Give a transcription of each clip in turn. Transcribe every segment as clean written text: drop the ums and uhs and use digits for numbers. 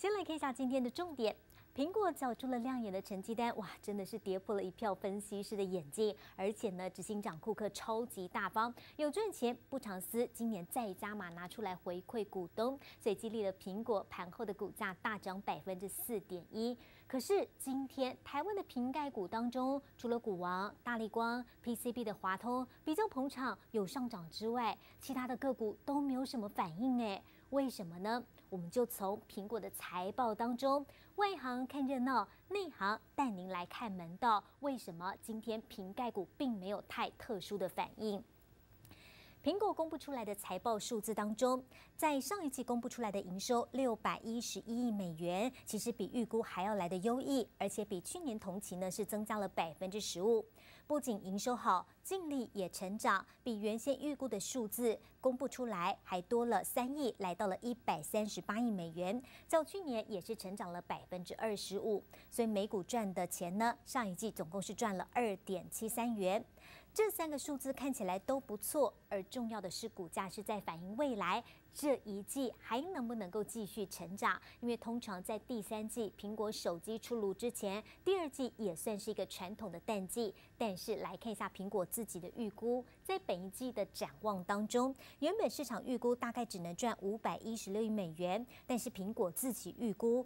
先来看一下今天的重点。苹果缴出了亮眼的成绩单，哇，真的是跌破了一票分析师的眼镜。而且呢，执行长库克超级大方，有赚钱不藏私，今年再加码拿出来回馈股东，所以激励了苹果盘后的股价大涨4.1%。可是今天台湾的瓶盖股当中，除了股王大立光、PCB 的华通比较捧场有上涨之外，其他的个股都没有什么反应哎。为什么呢？我们就从苹果的财报当中，外行看热闹，内行带您来看门道。为什么今天瓶盖股并没有太特殊的反应？苹果公布出来的财报数字当中，在上一季公布出来的营收611亿美元，其实比预估还要来的优异，而且比去年同期呢是增加了15%。不仅营收好，净利也成长，比原先预估的数字公布出来还多了3亿，来到了138亿美元，较去年也是成长了25%。所以每股赚的钱呢，上一季总共是赚了2.73元。这3个数字看起来都不错，而重要的是股价是在反映未来这一季还能不能够继续成长。因为通常在第3季苹果手机出炉之前，第2季也算是一个传统的淡季。但是来看一下苹果自己的预估，在本一季的展望当中，原本市场预估大概只能赚516亿美元，但是苹果自己预估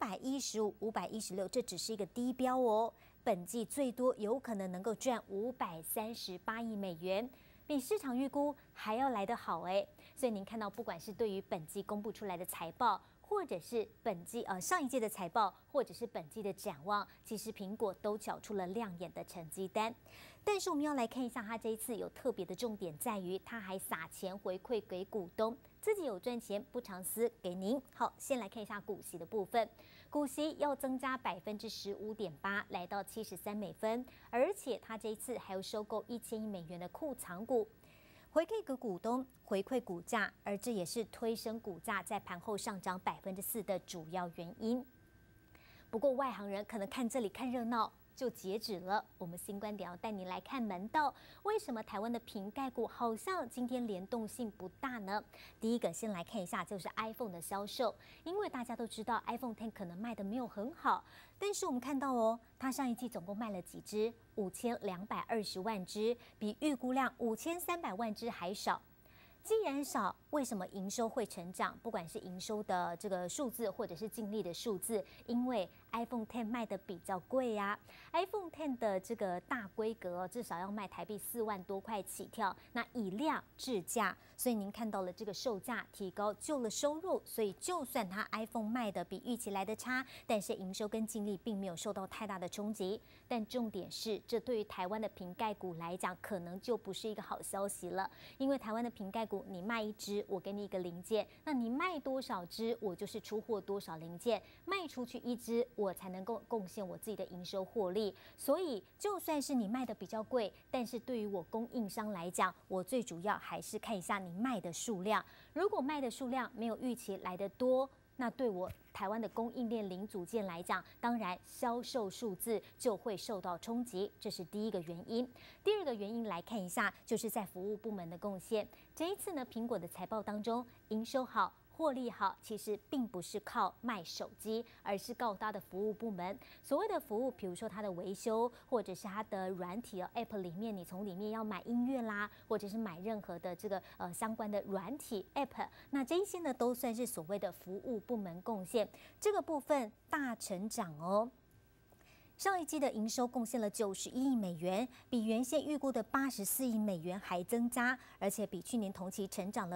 515、516，这只是一个低标哦。本季最多有可能能够赚538亿美元，比市场预估还要来得好哎。所以您看到，不管是对于本季公布出来的财报，或者是上一届的财报，或者是本季的展望，其实苹果都缴出了亮眼的成绩单。但是我们要来看一下，它这一次有特别的重点在于，它还撒钱回馈给股东，自己有赚钱不藏私给您。好，先来看一下股息的部分，股息要增加15.8%，来到73美分，而且它这一次还有收购1000亿美元的库藏股。回馈给股东，回馈股价，而这也是推升股价在盘后上涨4%的主要原因。不过外行人可能看这里看热闹就截止了，我们新观点要带您来看门道。为什么台湾的瓶盖股好像今天联动性不大呢？第一个先来看一下，就是 iPhone 的销售，因为大家都知道 iPhone X 可能卖的没有很好，但是我们看到哦，它上一季总共卖了几只？5220万只，比预估量5300万只还少。既然少，为什么营收会成长？不管是营收的这个数字，或者是净利的数字，因为 iPhone X 卖的比较贵呀。iPhone X 的这个大规格至少要卖台币4万多块起跳，那以量制价，所以您看到了这个售价提高救了收入，所以就算它 iPhone 卖的比预期来的差，但是营收跟净利并没有受到太大的冲击。但重点是，这对于台湾的瓶盖股来讲，可能就不是一个好消息了，因为台湾的瓶盖股，你卖1只，我给你一个零件，那你卖多少只，我就是出货多少零件，卖出去1只，我才能够贡献我自己的营收获利。所以就算是你卖的比较贵，但是对于我供应商来讲，我最主要还是看一下你卖的数量。如果卖的数量没有预期来得多，那对我台湾的供应链零组件来讲，当然销售数字就会受到冲击，这是第一个原因。第二个原因来看一下，就是在服务部门的贡献。这一次呢，苹果的财报当中，营收好，获利好，其实并不是靠卖手机，而是靠它的服务部门。所谓的服务，比如说它的维修，或者是它的软体App 里面，你从里面要买音乐啦，或者是买任何的这个相关的软体 App， 那这一些呢都算是所谓的服务部门贡献，这个部分大成长哦。上一季的营收贡献了91亿美元，比原先预估的84亿美元还增加，而且比去年同期成长了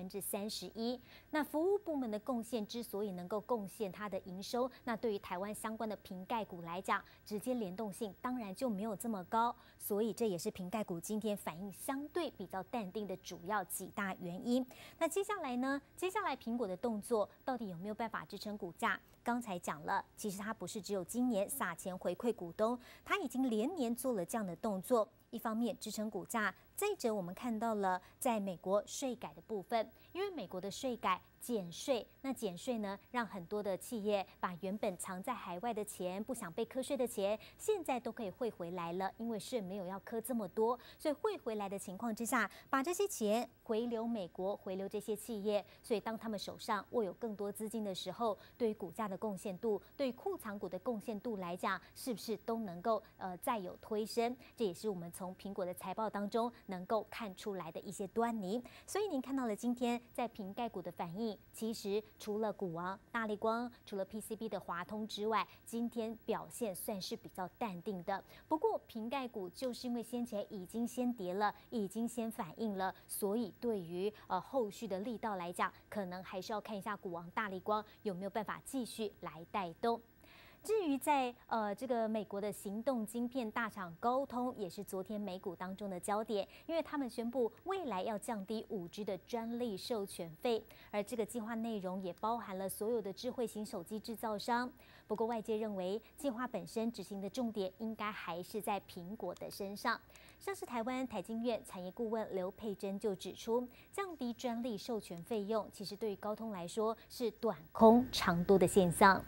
31%。那服务部门的贡献之所以能够贡献它的营收，那对于台湾相关的瓶盖股来讲，直接联动性当然就没有这么高，所以这也是瓶盖股今天反应相对比较淡定的主要几大原因。那接下来呢？接下来苹果的动作到底有没有办法支撑股价？刚才讲了，其实它不是只有今年撒钱回馈股东，它已经连年做了这样的动作。一方面支撑股价， 再者，我们看到了在美国税改的部分，因为美国的税改减税，那减税呢，让很多的企业把原本藏在海外的钱、不想被课税的钱，现在都可以汇回来了，因为税没有要课这么多，所以汇回来的情况之下，把这些钱回流美国，回流这些企业，所以当他们手上握有更多资金的时候，对于股价的贡献度，对于库藏股的贡献度来讲，是不是都能够再有推升？这也是我们从苹果的财报当中能够看出来的一些端倪。所以您看到了今天在瓶盖股的反应，其实除了股王大立光，除了 PCB 的华通之外，今天表现算是比较淡定的。不过瓶盖股就是因为先前已经先跌了，已经先反应了，所以对于后续的力道来讲，可能还是要看一下股王大立光有没有办法继续来带动。至于在这个美国的行动晶片大厂高通，也是昨天美股当中的焦点，因为他们宣布未来要降低5G 的专利授权费，而这个计划内容也包含了所有的智慧型手机制造商。不过外界认为，计划本身执行的重点应该还是在苹果的身上。像是台湾台经院产业顾问刘佩珍就指出，降低专利授权费用，其实对于高通来说是短空长多的现象。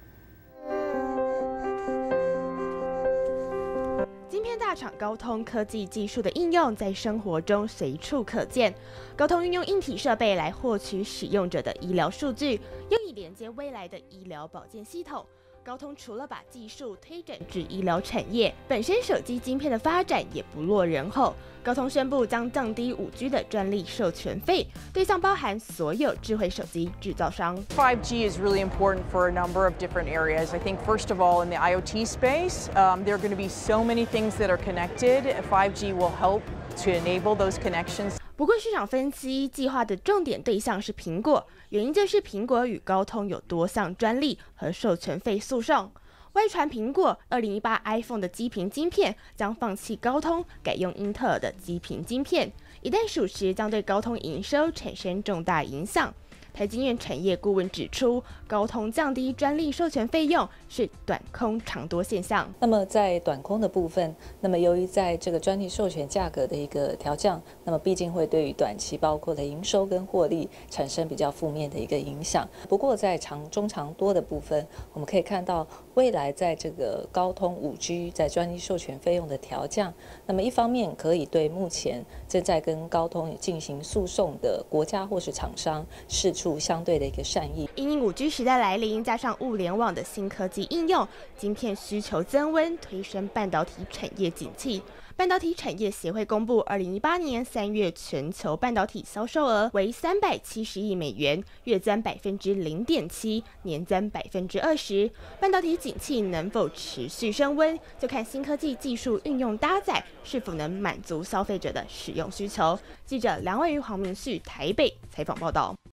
晶片大厂高通科技技术的应用在生活中随处可见。高通运用硬体设备来获取使用者的医疗数据，用以连接未来的医疗保健系统。高通除了把技术推展至医疗产业，本身手机晶片的发展也不落人后。高通宣布将降低5G 的专利授权费，对象包含所有智慧手机制造商。 5G is really important for a number of different areas. I think first of all in the IoT space, there are going to be so many things that are connected. 5G will help to enable those connections. 不过市场分析，计划的重点对象是苹果，原因就是苹果与高通有多项专利和授权费诉讼。外传苹果2018 iPhone 的基频晶片将放弃高通，改用英特尔的基频晶片，一旦属实，将对高通营收产生重大影响。台经院产业顾问指出，高通降低专利授权费用是短空长多现象。 那么在短空的部分，那么由于在这个专利授权价格的一个调降，那么毕竟会对于短期包括的营收跟获利产生比较负面的一个影响。不过在中长多的部分，我们可以看到未来在这个高通5G 在专利授权费用的调降，那么一方面可以对目前正在跟高通进行诉讼的国家或是厂商释出相对的一个善意。 因应5G 时代来临，加上物联网的新科技应用，晶片需求增温，推升半导体产业景气。半导体产业协会公布，2018年3月全球半导体销售额为370亿美元，月增0.7%，年增20%。半导体景气能否持续升温，就看新科技技术运用搭载是否能满足消费者的使用需求。记者梁伟瑜、黄明旭台北采访报道。